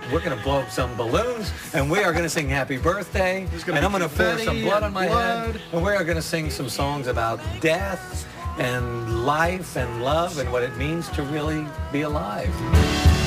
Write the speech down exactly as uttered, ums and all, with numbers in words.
we're going to blow up some balloons, and we are going to sing Happy Birthday, and I'm going to pour some blood on my blood. head, and we are going to sing some songs about death and life and love and what it means to really be alive.